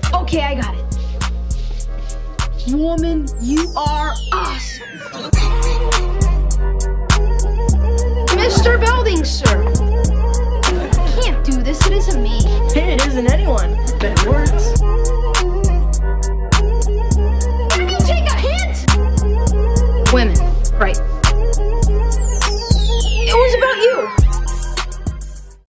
Okay, I got it. Woman, you are awesome. Mr. Belding, sir. I can't do this, it isn't me. Hey, it isn't anyone, but it works. Can you take a hint? Women.